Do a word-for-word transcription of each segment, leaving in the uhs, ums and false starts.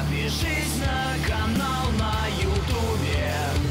Подпишись на канал на ютубе.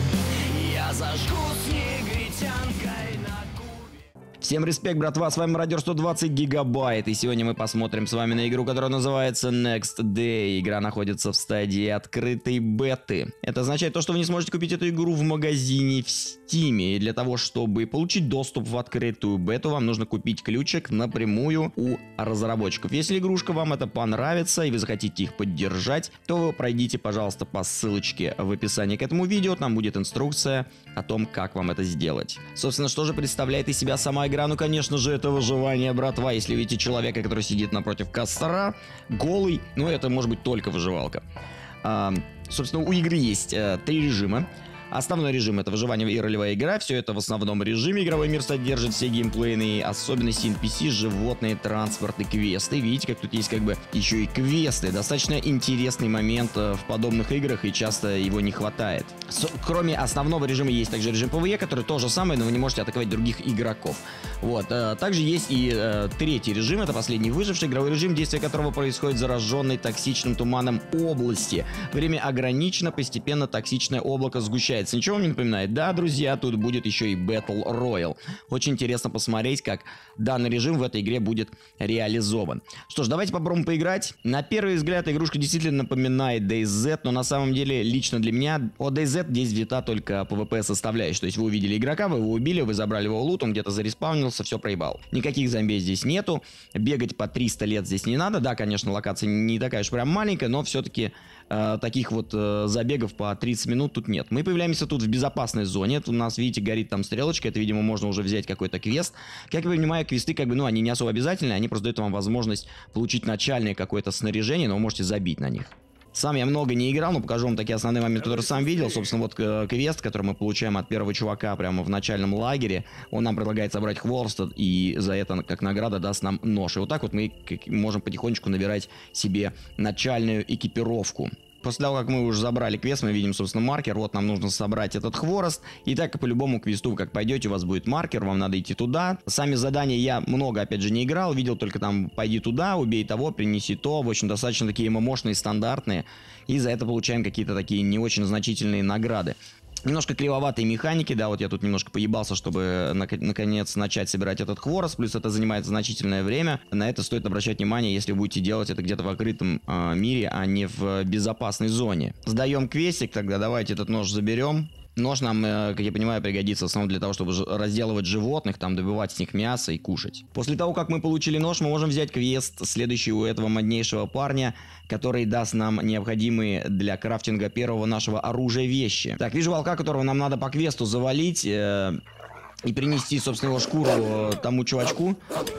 Я зажгу с негритянкой на кубе. Всем респект, братва, с вами Мародер сто двадцать гигабайт, и сегодня мы посмотрим с вами на игру, которая называется Next Day. Игра находится в стадии открытой беты. Это означает то, что вы не сможете купить эту игру в магазине в Steam. И для того, чтобы получить доступ в открытую бету, вам нужно купить ключик напрямую у разработчиков. Если игрушка вам это понравится и вы захотите их поддержать, то вы пройдите, пожалуйста, по ссылочке в описании к этому видео, там будет инструкция о том, как вам это сделать. Собственно, что же представляет из себя сама игра? Ну, конечно же, это выживание, братва. Если видите человека, который сидит напротив костра, голый, ну, это может быть только выживалка. А, собственно, у игры есть а, три режима. Основной режим — это выживание и ролевая игра. Все это в основном режиме. Игровой мир содержит все геймплейные особенности эн пи си, животные, транспорт и квесты. Видите, как тут есть как бы еще и квесты. Достаточно интересный момент в подобных играх, и часто его не хватает. С кроме основного режима есть также режим пэ вэ е, который то же самое, но вы не можете атаковать других игроков. Вот. Также есть и э, третий режим, это последний выживший, игровой режим, действие которого происходит в зараженной токсичным туманом области. Время ограничено, постепенно токсичное облако сгущается. Ничего вам не напоминает? Да, друзья, тут будет еще и Battle Royale. Очень интересно посмотреть, как данный режим в этой игре будет реализован. Что ж, давайте попробуем поиграть. На первый взгляд игрушка действительно напоминает дэй зет, но на самом деле лично для меня от дэй зет здесь взята только пэ вэ пэ составляющая. То есть вы увидели игрока, вы его убили, вы забрали его лут, он где-то зареспаунился, все проебал. Никаких зомби здесь нету. Бегать по триста лет здесь не надо. Да, конечно, локация не такая уж прям маленькая, но все-таки э, таких вот э, забегов по тридцать минут тут нет. Мы появляемся тут в безопасной зоне. Тут у нас, видите, горит там стрелочка. Это, видимо, можно уже взять какой-то квест. Как я понимаю, квесты, как бы, ну, они не особо обязательны. Они просто дают вам возможность получить начальное какое-то снаряжение, но вы можете забить на них. Сам я много не играл, но покажу вам такие основные моменты, которые сам видел. Собственно, вот квест, который мы получаем от первого чувака прямо в начальном лагере. Он нам предлагает собрать хворост, и за это, как награда, даст нам нож. И вот так вот мы можем потихонечку набирать себе начальную экипировку. После того, как мы уже забрали квест, мы видим, собственно, маркер. Вот нам нужно собрать этот хворост. И так и по любому квесту, вы как пойдете, у вас будет маркер, вам надо идти туда. Сами задания я много, опять же, не играл. Видел только там, пойди туда, убей того, принеси то. В общем, достаточно такие мощные, стандартные. И за это получаем какие-то такие не очень значительные награды. Немножко клевоватые механики, да, вот я тут немножко поебался, чтобы нак наконец начать собирать этот хворост, плюс это занимает значительное время. На это стоит обращать внимание, если вы будете делать это где-то в открытом э, мире, а не в безопасной зоне. Сдаем квестик, тогда давайте этот нож заберем. Нож нам, как я понимаю, пригодится в основном для того, чтобы разделывать животных, там добывать с них мясо и кушать. После того, как мы получили нож, мы можем взять квест, следующий у этого моднейшего парня, который даст нам необходимые для крафтинга первого нашего оружия вещи. Так, вижу волка, которого нам надо по квесту завалить э, и принести, собственно, его шкуру э, тому чувачку.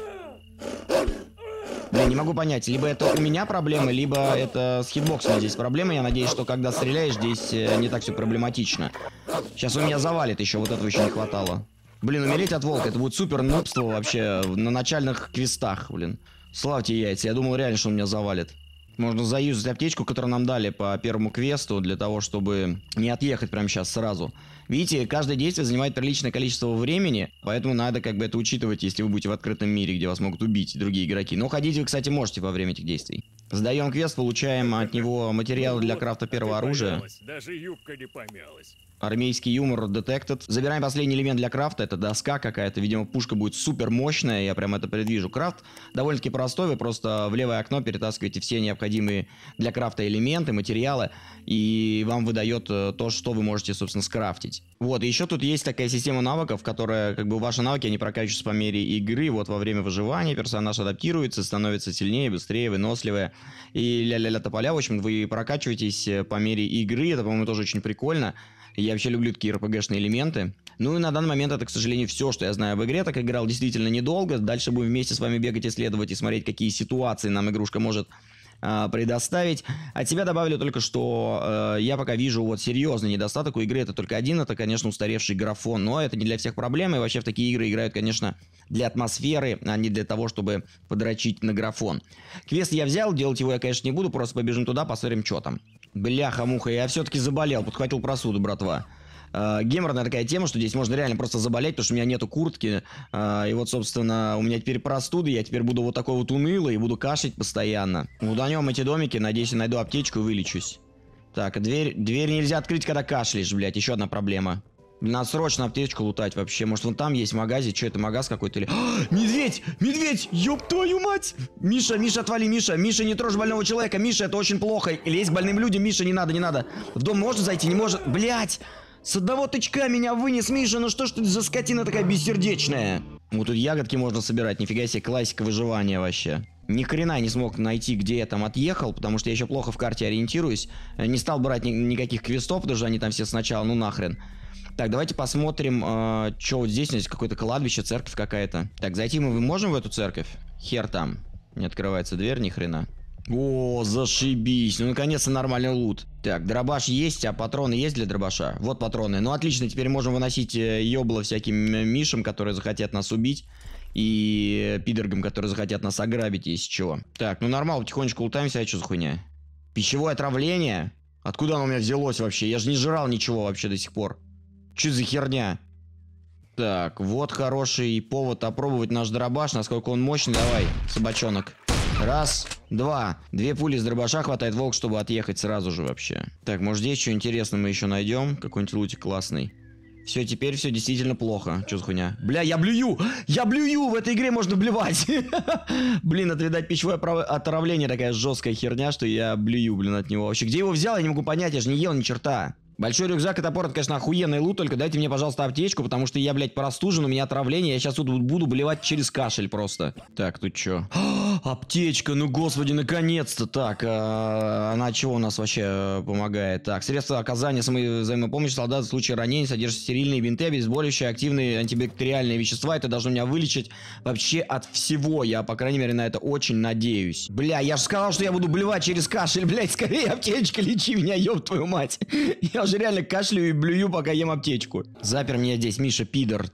Блин, не могу понять, либо это у меня проблемы, либо это с хитбоксом здесь проблемы. Я надеюсь, что когда стреляешь, здесь не так все проблематично. Сейчас он меня завалит еще, вот этого еще не хватало. Блин, умереть от волка, это будет супер нубство вообще на начальных квестах, блин. Славьте яйца, я думал реально, что он меня завалит. Можно заюзать аптечку, которую нам дали по первому квесту, для того, чтобы не отъехать прямо сейчас сразу. Видите, каждое действие занимает приличное количество времени, поэтому надо как бы это учитывать, если вы будете в открытом мире, где вас могут убить другие игроки. Но ходить вы, кстати, можете во время этих действий. Сдаем квест, получаем от него материалы для крафта первого оружия. Даже юбка не помялась. Армейский юмор detected. Забираем последний элемент для крафта, это доска какая-то, видимо, пушка будет супер мощная, я прям это предвижу. Крафт довольно-таки простой, вы просто в левое окно перетаскиваете все необходимые для крафта элементы, материалы, и вам выдает то, что вы можете, собственно, скрафтить. Вот, и еще тут есть такая система навыков, которая, как бы, ваши навыки, они прокачиваются по мере игры, вот во время выживания персонаж адаптируется, становится сильнее, быстрее, выносливее, и ля-ля-ля тополя, в общем, вы прокачиваетесь по мере игры, это, по-моему, тоже очень прикольно. Я вообще люблю такие эр пэ гэшные элементы. Ну и на данный момент это, к сожалению, все, что я знаю об игре. Так играл действительно недолго. Дальше будем вместе с вами бегать, исследовать и смотреть, какие ситуации нам игрушка может э, предоставить. От себя добавлю только, что э, я пока вижу вот серьезный недостаток у игры. Это только один, это, конечно, устаревший графон. Но это не для всех проблем. И вообще в такие игры играют, конечно, для атмосферы, а не для того, чтобы подрочить на графон. Квест я взял, делать его я, конечно, не буду. Просто побежим туда, посмотрим, что там. Бляха-муха, я все-таки заболел, подхватил простуду, братва. э, геморная такая тема, что здесь можно реально просто заболеть, потому что у меня нету куртки. Э, и вот, собственно, у меня теперь простуды, я теперь буду вот такой вот унылый и буду кашлять постоянно. Уданем эти домики, надеюсь, я найду аптечку и вылечусь. Так, дверь, дверь нельзя открыть, когда кашляешь, блядь, еще одна проблема. Надо срочно аптечку лутать вообще. Может, вон там есть в магазе. Что это, магаз какой-то или... А, медведь! Медведь! Ёб твою мать! Миша, Миша, отвали, Миша. Миша, не трожь больного человека. Миша, это очень плохо. Лезь к больным людям. Миша, не надо, не надо. В дом можно зайти? Не может. Блядь! С одного тычка меня вынес, Миша. Ну что ж ты за скотина такая бессердечная? Вот тут ягодки можно собирать. Нифига себе, классика выживания вообще. Ни хрена не смог найти, где я там отъехал, потому что я еще плохо в карте ориентируюсь. Не стал брать ни никаких квестов, потому что они там все сначала, ну нахрен. Так, давайте посмотрим, э, что вот здесь. Здесь какое-то кладбище, церковь какая-то. Так, зайти мы можем в эту церковь? Хер там. Не открывается дверь, ни хрена. О, зашибись. Ну, наконец-то нормальный лут. Так, дробаш есть, а патроны есть для дробаша? Вот патроны. Ну, отлично, теперь можем выносить ёбло всяким мишам, которые захотят нас убить. И пидоргам, которые захотят нас ограбить, если чего. Так, ну нормально, потихонечку лутаемся, а что за хуйня? Пищевое отравление? Откуда оно у меня взялось вообще? Я же не жрал ничего вообще до сих пор. Что за херня? Так, вот хороший повод опробовать наш дробаш. Насколько он мощный. Давай, собачонок. Раз, два. Две пули с дробаша хватает, волк, чтобы отъехать сразу же вообще. Так, может здесь что интересное мы еще найдем? Какой-нибудь лутик классный. Все, теперь все действительно плохо. Что за хуйня? Бля, я блюю! Я блюю! В этой игре можно блевать! Блин, это, видать, пищевое отравление. Такая жесткая херня, что я блюю, блин, от него. Вообще, где его взял, я не могу понять. Я же не ел ни черта. Большой рюкзак и топор, это, конечно, охуенный лут, только дайте мне, пожалуйста, аптечку, потому что я, блядь, простужен, у меня отравление, я сейчас тут буду блевать через кашель просто. Так, тут что? Аптечка, ну, господи, наконец-то. Так, а, она чего у нас вообще помогает? Так, средства оказания самой взаимопомощи солдат в случае ранения содержат стерильные бинты, обезболивающие, активные антибактериальные вещества, это должно меня вылечить вообще от всего, я, по крайней мере, на это очень надеюсь. Бля, я же сказал, что я буду блевать через кашель, блядь, скорее аптечка, лечи меня, ёб твою мать. Я уже реально кашляю и блюю, пока ем аптечку. Запер меня здесь, Миша, пидор.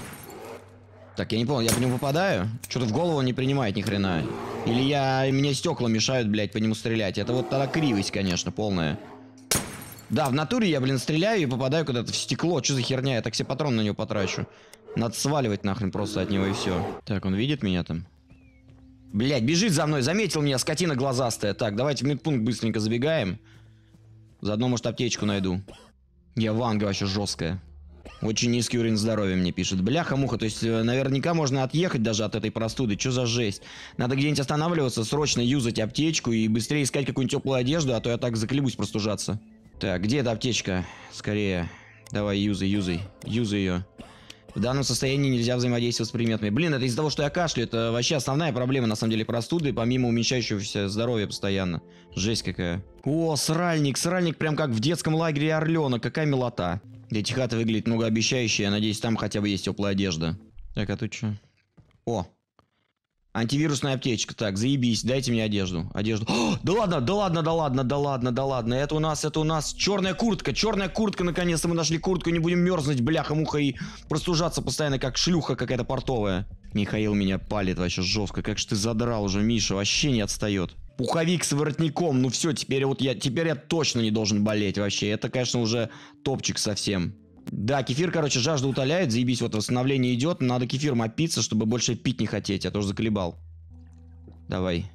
Так, я не понял, я по нему попадаю? Что-то в голову не принимает ни хрена. Или я... Мне стекла мешают, блядь, по нему стрелять. Это вот тогда кривость, конечно, полная. Да, в натуре я, блин, стреляю и попадаю куда-то в стекло. Что за херня? Я так все патроны на него потрачу. Надо сваливать нахрен просто от него и все. Так, он видит меня там? Блядь, бежит за мной, заметил меня, скотина глазастая. Так, давайте в медпункт быстренько забегаем. Заодно, может, аптечку найду. Я ванга вообще жесткая. Очень низкий уровень здоровья мне пишет. Бляха-муха, то есть наверняка можно отъехать даже от этой простуды. Что за жесть? Надо где-нибудь останавливаться, срочно юзать аптечку и быстрее искать какую-нибудь теплую одежду, а то я так заклебусь простужаться. Так, где эта аптечка? Скорее. Давай, юзай, юзай. Юзай ее. В данном состоянии нельзя взаимодействовать с предметами. Блин, это из-за того, что я кашляю. Это вообще основная проблема, на самом деле, простуды, помимо уменьшающегося здоровья постоянно. Жесть какая. О, сральник. Сральник прям как в детском лагере Орленок. Какая милота. Эти хаты выглядят многообещающе. Я надеюсь, там хотя бы есть теплая одежда. Так, а тут что? О. Антивирусная аптечка. Так, заебись, дайте мне одежду. Одежду. О, да ладно, да ладно, да ладно, да ладно, да ладно. Это у нас, это у нас черная куртка. Черная куртка, наконец-то мы нашли куртку. Не будем мерзнуть, бляха-муха, и простужаться постоянно, как шлюха какая-то портовая. Михаил меня палит вообще жестко. Как же ты задрал уже, Миша, вообще не отстает. Пуховик с воротником. Ну все, теперь вот я, теперь я точно не должен болеть вообще. Это, конечно, уже топчик совсем. Да, кефир, короче, жажду утоляет, заебись, вот восстановление идет. Надо кефиром опиться, чтобы больше пить не хотеть. Я тоже заколебал. Давай.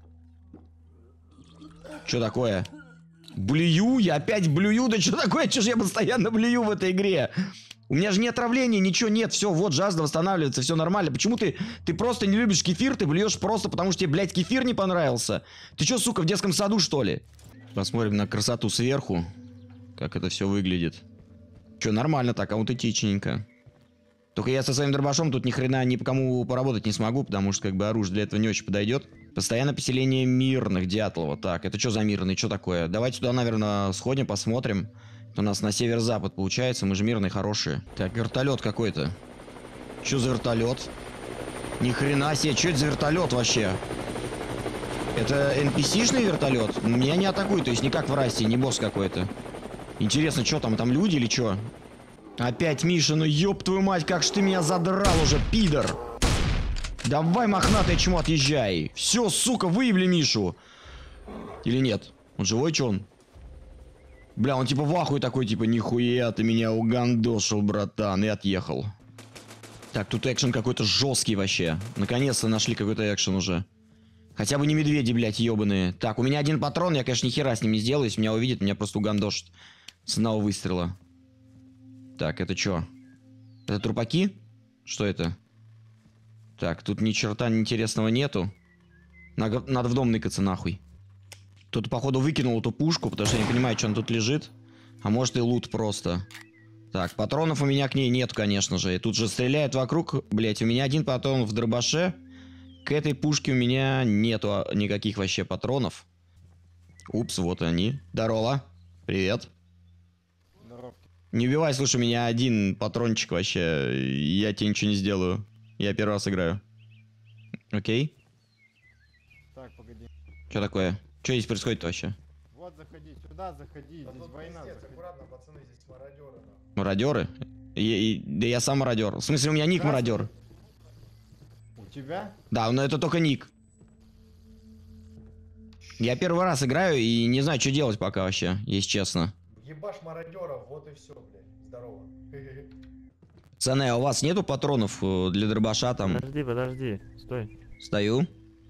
Что такое? Блюю? Я опять блюю? Да что такое? Что же я постоянно блюю в этой игре? У меня же не отравления, ничего нет. Все, вот, жажда восстанавливается, все нормально. Почему ты, ты просто не любишь кефир? Ты блюешь просто потому, что тебе, блядь, кефир не понравился? Ты что, сука, в детском саду, что ли? Посмотрим на красоту сверху. Как это все выглядит. Че, нормально так, аутентичненько. Только я со своим дробашом тут ни хрена ни по кому поработать не смогу, потому что как бы оружие для этого не очень подойдет. Постоянно поселение мирных, Дятлова. Так, это что за мирный, что такое? Давайте туда, наверное, сходим, посмотрим. Это у нас на северо-запад получается, мы же мирные, хорошие. Так, вертолет какой-то. Что за вертолет? Ни хрена себе, что это за вертолет вообще? Это эн пи си-шный вертолет? Меня не атакует, то есть не как в Расте, не босс какой-то. Интересно, что там, там люди или что? Опять Миша, ну ёб твою мать, как ж ты меня задрал уже, пидор. Давай, мохнатый чмо, отъезжай. Все, сука, выебли Мишу. Или нет? Он живой, что он? Бля, он типа в ахуе такой, типа, нихуя ты меня угандошил, братан, и отъехал. Так, тут экшен какой-то жесткий вообще. Наконец-то нашли какой-то экшен уже. Хотя бы не медведи, блядь, ебаные. Так, у меня один патрон, я, конечно, ни хера с ним не сделаю. Если меня увидит, меня просто угандошит с одного выстрела. Так, это что? Это трупаки? Что это? Так, тут ни черта интересного нету. Надо, надо в дом ныкаться нахуй. Тут, походу, выкинул эту пушку, потому что я не понимаю, что она тут лежит. А может и лут просто. Так, патронов у меня к ней нет, конечно же. И тут же стреляют вокруг. Блять, у меня один патрон в дробаше. К этой пушке у меня нету никаких вообще патронов. Упс, вот они. Здорово. Привет. Здоров. Не убивай, слушай, у меня один патрончик вообще. Я тебе ничего не сделаю. Я первый раз играю. Окей. Так, погоди. Что такое? Что здесь происходит вообще? Вот заходи, сюда заходи, здесь война. Заходи. Аккуратно, пацаны, здесь мародеры. Мародеры? Я, и- да я сам мародер. В смысле, у меня ник мародер. У тебя? Да, но это только ник. Я первый раз играю и не знаю, что делать пока вообще, если честно. Ебашь мародеров, вот и все, блядь. Здорово. Пацаны, а у вас нету патронов э, для дробаша там? Подожди, подожди, стой. Стою.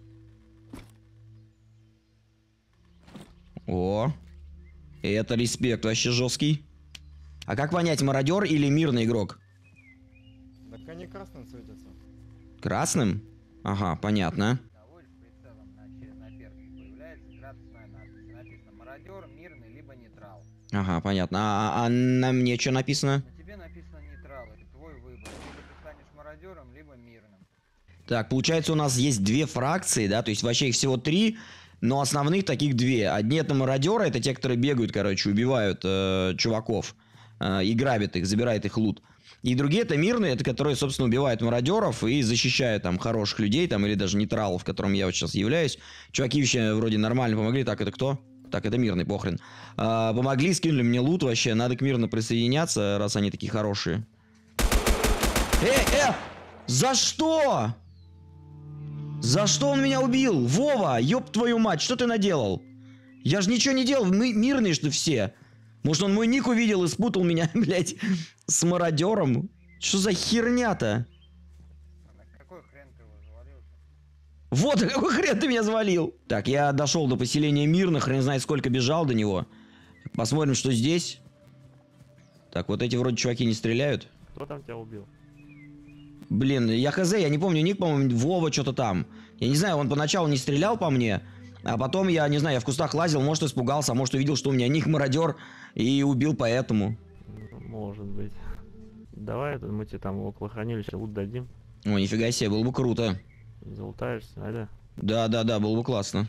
О. И это респект вообще жесткий. А как понять, мародер или мирный игрок? Так они красным светятся. Красным? Ага, понятно. Наводишь прицелом на, че- на перке, появляется красная надпись. Написано мародер, мирный, либо нейтрал. Ага, понятно. А, а на мне что написано? На тебе написано нейтрал, это твой выбор. Либо ты станешь мародером, либо мирным. Так, получается, у нас есть две фракции, да, то есть вообще их всего три, но основных таких две. Одни это мародеры, это те, которые бегают, короче, убивают э, чуваков э, и грабят их, забирают их лут. И другие это мирные, это которые, собственно, убивают мародеров и защищают там хороших людей, там, или даже нейтралов, которым я вот сейчас являюсь. Чуваки вообще вроде нормально помогли. Так, это кто? Так, это мирный, похрен. А, помогли, скинули мне лут вообще, надо к мирно присоединяться, раз они такие хорошие. Э, э! За что? За что он меня убил? Вова, ёб твою мать, что ты наделал? Я же ничего не делал, мы мирные, что все. Может, он мой ник увидел и спутал меня, блядь, с мародером? Что за херня-то? А на какой хрен ты его завалил? Вот, а какой хрен ты меня завалил? Так, я дошел до поселения мирных, хрен знает сколько бежал до него. Посмотрим, что здесь. Так, вот эти вроде чуваки не стреляют. Кто там тебя убил? Блин, я хз, я не помню ник, по-моему, Вова что-то там. Я не знаю, он поначалу не стрелял по мне, а потом, я не знаю, я в кустах лазил, может испугался, а может увидел, что у меня ник мародер и убил поэтому. Ну, может быть. Давай это мы тебе там около хранилища лут дадим. О, нифига себе, было бы круто. Залутаешься, да? Да-да-да, было бы классно.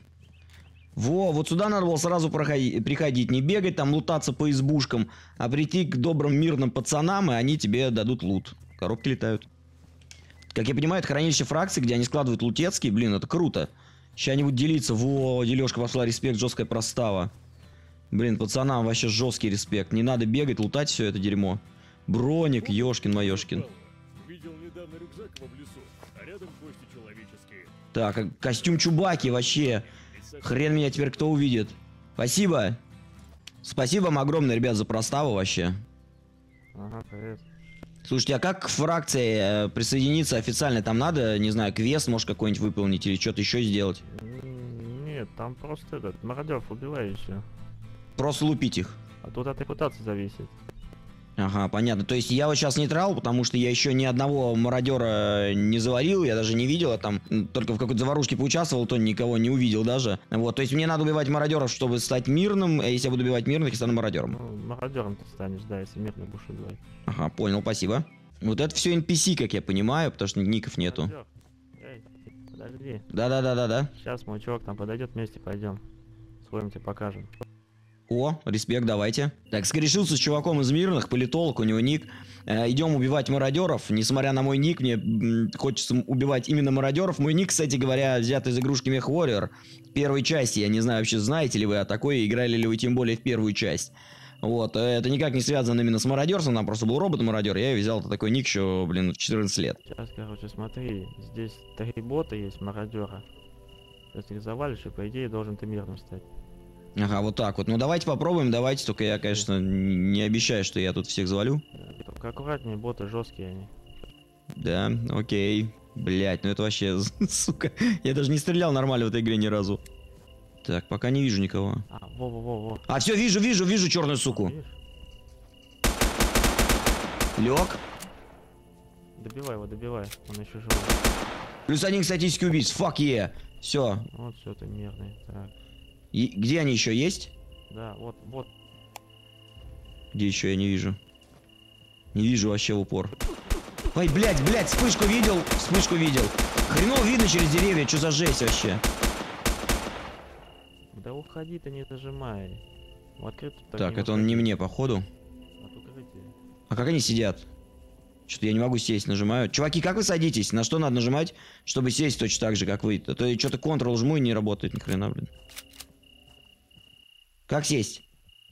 Во, вот сюда надо было сразу проходи- приходить, не бегать там, лутаться по избушкам, а прийти к добрым мирным пацанам, и они тебе дадут лут. Коробки летают. Как я понимаю, это хранилище фракций, где они складывают лутецкие, блин, это круто. Сейчас они будут делиться. Во, дележка пошла, респект, жесткая простава. Блин, пацанам вообще жесткий респект. Не надо бегать, лутать все это дерьмо. Броник, ёшкин моёшкин. Видел недавно рюкзак в лесу, а рядом кости человеческие. Так, а костюм Чубаки вообще. Хрен меня теперь кто увидит. Спасибо. Спасибо вам огромное, ребят, за проставу вообще. Ага, привет. Слушайте, а как к фракции э, присоединиться официально? Там надо, не знаю, квест, может, какой-нибудь выполнить или что-то еще сделать? М, Нет, там просто этот, мародеров убивай и все. Просто лупить их. А тут от репутации зависит. Ага, понятно. То есть я вот сейчас нейтрал, потому что я еще ни одного мародера не заварил, я даже не видел, я там м, только в какой-то заварушке поучаствовал, то никого не увидел даже. Вот, то есть мне надо убивать мародеров, чтобы стать мирным, а если я буду убивать мирных, я стану мародером. Ну, мародером ты станешь, да, если мирно будешь убивать. Ага, понял, спасибо. Вот это все эн пи си, как я понимаю, потому что ников нету. Мародер. Эй, подожди. Да-да-да-да-да. Сейчас мой чувак там подойдет, вместе пойдем. Своим тебе покажем. О, респект, давайте. Так, скорешился с чуваком из мирных, политолог, у него ник. Э, идем убивать мародеров. Несмотря на мой ник, мне м, хочется убивать именно мародеров. Мой ник, кстати говоря, взят из игрушки MechWarrior. Первой части, я не знаю вообще, знаете ли вы о такой, играли ли вы тем более в первую часть. Вот, э, это никак не связано именно с мародерством, там просто был робот-мародер, я взял это такой ник еще, блин, в четырнадцать лет. Сейчас, короче, смотри, здесь три бота есть, мародера. Если их завалишь, и по идее должен ты мирным стать. Ага, вот так вот. Ну давайте попробуем, давайте. Только я, конечно, не обещаю, что я тут всех завалю. Только аккуратнее, боты жесткие они. Да, окей. Блять, ну это вообще, сука. Я даже не стрелял нормально в этой игре ни разу. Так, пока не вижу никого. А, во-во-во-во. А, все, вижу, вижу, вижу черную суку. Видишь? Лег. Добивай его, добивай. Он еще живой. Плюс один статистики убийц. Fuck yeah. Все. Вот все, ты нервный. Так. И где они еще есть? Да, вот, вот. Где еще я не вижу? Не вижу вообще в упор. Ой, блядь, блядь, вспышку видел, вспышку видел. Хреново видно через деревья, что за жесть вообще? Да уходи ты, не зажимай. В открытую Так, это он не мне, походу. От укрытия. А как они сидят? Что-то я не могу сесть, нажимаю. Чуваки, как вы садитесь? На что надо нажимать, чтобы сесть точно так же, как вы? А то я что-то Ctrl жму и не работает ни хрена, блин. Как сесть?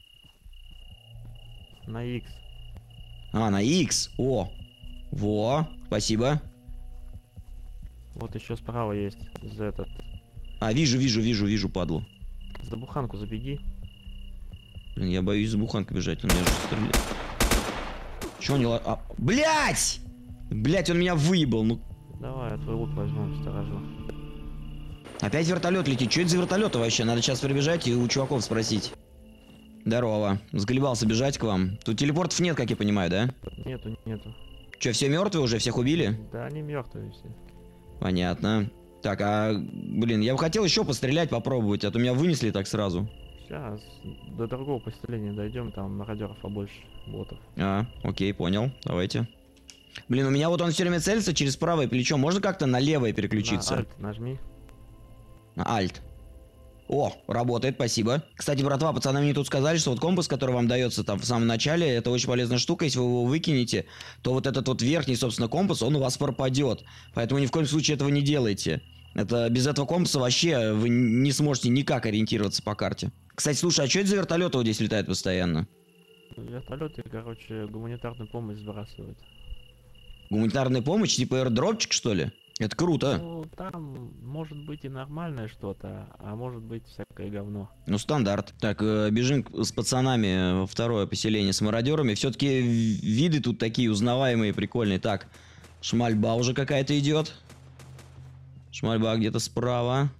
На X. А, на X. О. Во. Спасибо. Вот еще справа есть за этот. А, вижу, вижу, вижу, вижу, падлу. За буханку забеги. Блин, я боюсь за буханкой бежать, он меня же стреляет. Чё не ла... А, блять! Блять, он меня выебал, ну... Давай, я твой лук возьму, сторожу. Опять вертолет летит. Что это за вертолеты вообще? Надо сейчас прибежать и у чуваков спросить. Здорово. Сголебался бежать к вам. Тут телепортов нет, как я понимаю, да? Нету, нету. Че, все мертвые уже? Всех убили? Да, они мертвые все. Понятно. Так, а, блин, я бы хотел еще пострелять, попробовать, а то меня вынесли так сразу. Сейчас до другого поселения дойдем, там мародеров побольше, ботов. А, окей, понял. Давайте. Блин, у меня вот он все время целится через правое плечо. Можно как-то на левое переключиться? На Alt нажми. На Альт. О, работает, спасибо. Кстати, братва, пацаны мне тут сказали, что вот компас, который вам дается там в самом начале, это очень полезная штука. Если вы его выкинете, то вот этот вот верхний, собственно, компас, он у вас пропадет. Поэтому ни в коем случае этого не делайте. Это без этого компаса вообще вы не сможете никак ориентироваться по карте. Кстати, слушай, а что это за вертолеты вот здесь летают постоянно? Вертолеты, короче, гуманитарную помощь сбрасывают. Гуманитарная помощь, типа аирдропчик, что ли? Это круто. Ну, там может быть и нормальное что-то, а может быть всякое говно. Ну, стандарт. Так, э, бежим к- с пацанами во второе поселение с мародерами. Все-таки виды тут такие узнаваемые, прикольные. Так, шмальба уже какая-то идет. Шмальба где-то справа.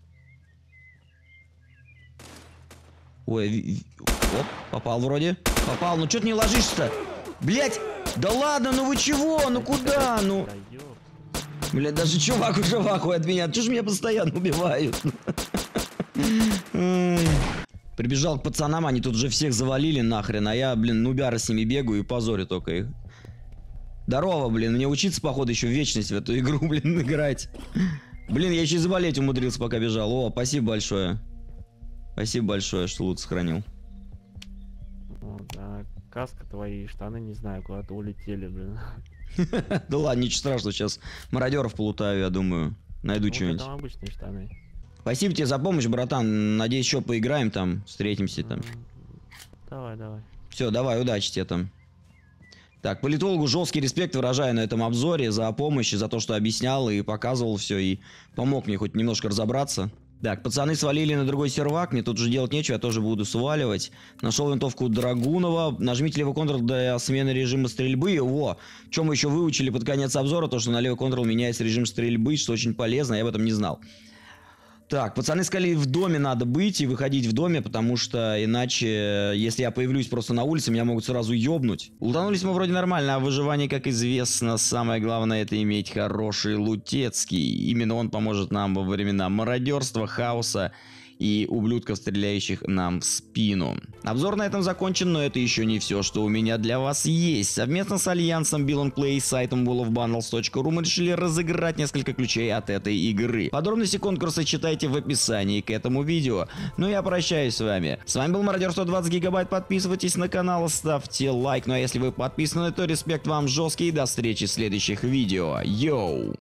Ой, ви- ви- оп, попал вроде. Попал, ну что ты не ложишься-то? Блять! Да ладно, ну вы чего? Ну куда? Ну... Да ёп. Блядь, даже чувак уже в ахуе от меня. Чё ж меня постоянно убивают? Ай. Прибежал к пацанам, они тут уже всех завалили нахрен, а я, блин, нубяра с ними бегаю и позорю только их. Здорово, блин, мне учиться, походу, еще в вечность в эту игру, блин, играть. Блин, я еще и заболеть умудрился, пока бежал. О, спасибо большое. Спасибо большое, что лут сохранил. Вот, а каска твои, штаны, не знаю, куда-то улетели, блин. Да ладно, ничего страшного, сейчас мародеров полутаю, я думаю. Найду Вот что-нибудь. это обычные штаны. Спасибо тебе за помощь, братан. Надеюсь, еще поиграем там, встретимся там. М, Давай, давай. Все, давай, удачи тебе там. Так, политологу жесткий респект выражаю на этом обзоре за помощь, за то, что объяснял и показывал все, и помог мне хоть немножко разобраться. Так, пацаны свалили на другой сервак, мне тут уже делать нечего, я тоже буду сваливать. Нашел винтовку Драгунова, нажмите левый контрол для смены режима стрельбы. Во, чем мы еще выучили под конец обзора, то, что на левый контрол меняется режим стрельбы, что очень полезно, я об этом не знал. Так, пацаны сказали, в доме надо быть и выходить в доме, потому что иначе, если я появлюсь просто на улице, меня могут сразу ёбнуть. Лутанулись мы вроде нормально, а выживание, как известно, самое главное это иметь хороший лутецкий. Именно он поможет нам во времена мародерства, хаоса и ублюдков, стреляющих нам в спину. Обзор на этом закончен, но это еще не все, что у меня для вас есть. Совместно с альянсом Bill and Play и сайтом Wall of Bundles точка ру мы решили разыграть несколько ключей от этой игры. Подробности конкурса читайте в описании к этому видео. Ну я прощаюсь с вами. С вами был Мародер сто двадцать гигабайт. Подписывайтесь на канал, ставьте лайк. Ну а если вы подписаны, то респект вам жесткий. И до встречи в следующих видео. Йоу!